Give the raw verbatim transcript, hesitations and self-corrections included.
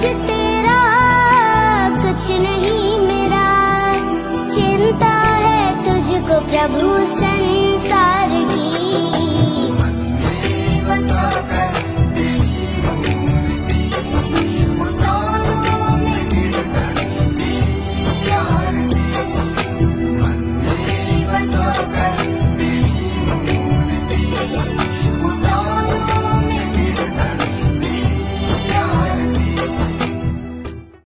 तेरा कुछ नहीं मेरा, चिंता है तुझको प्रभु संसार